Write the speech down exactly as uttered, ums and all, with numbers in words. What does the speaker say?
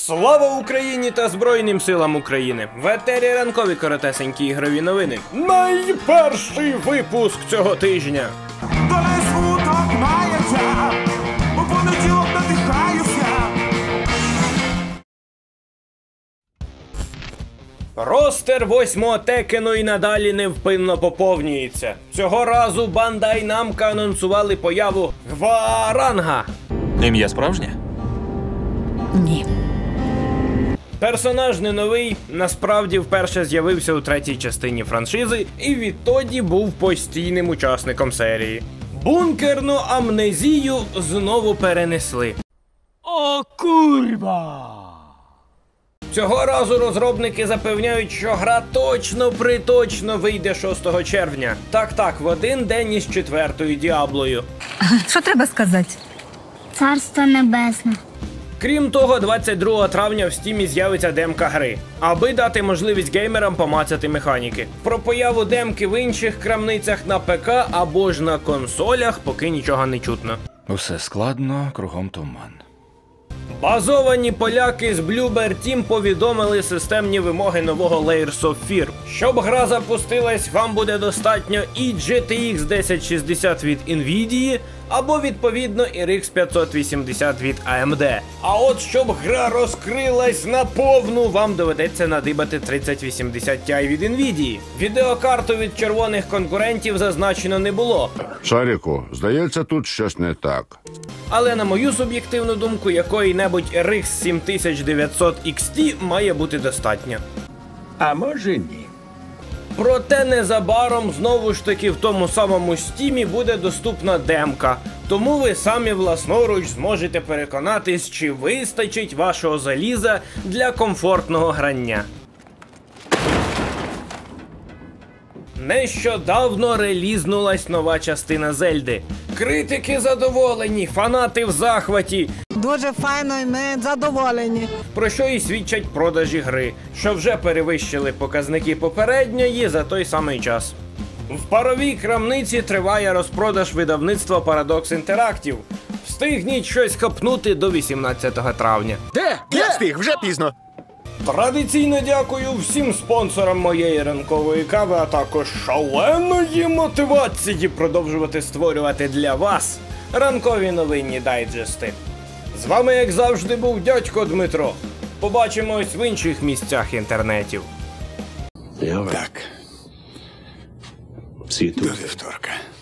Слава Україні та Збройним силам України! В етері ранкові коротесенькі ігрові новини. Найперший випуск цього тижня. Доля смуток мається, у понеділок надихаюся. Ростер восьмого Текену і надалі невпинно поповнюється. Цього разу Bandai Namco анонсували появу Гваранга. Ім'я справжнє? Ні. Персонаж не новий, насправді вперше з'явився у третій частині франшизи і відтоді був постійним учасником серії. Бункерну амнезію знову перенесли. О, курва! Цього разу розробники запевняють, що гра точно-приточно вийде шостого червня. Так-так, в один день із четвертою Діаблою. Що треба сказати? Царство небесне. Крім того, двадцять другого травня в Стімі з'явиться демка гри, аби дати можливість геймерам помацати механіки. Про появу демки в інших крамницях на ПК або ж на консолях поки нічого не чутно. Усе складно, кругом туман. Базовані поляки з Bloober Team повідомили системні вимоги нового Layers of Fear. Щоб гра запустилась, вам буде достатньо і джі ті ікс десять шістдесят від Nvidia, або відповідно і ар ікс п'ятсот вісімдесят від ей ем ді. А от щоб гра розкрилась наповну, вам доведеться надибати тридцять вісімдесят Ti від Nvidia. Відеокарту від червоних конкурентів зазначено не було. Шаріку, здається, тут щось не так. Але на мою суб'єктивну думку, якої-небудь ар ікс сім тисяч дев'ятсот ікс ті має бути достатньо. А може ні. Проте незабаром знову ж таки в тому самому Стімі буде доступна демка, тому ви самі власноруч зможете переконатись, чи вистачить вашого заліза для комфортного грання. Нещодавно релізнулась нова частина Зельди. Критики задоволені, фанати в захваті. Дуже файно і ми задоволені. Про що і свідчать продажі гри, що вже перевищили показники попередньої за той самий час. В паровій крамниці триває розпродаж видавництва Paradox Interactive. Встигніть щось хапнути до вісімнадцятого травня. Де? Я встиг, вже пізно. Традиційно дякую всім спонсорам моєї ранкової кави, а також шаленої мотивації продовжувати створювати для вас ранкові новинні дайджести. З вами, як завжди, був дядько Дмитро. Побачимось в інших місцях інтернетів. Так. До вівторка.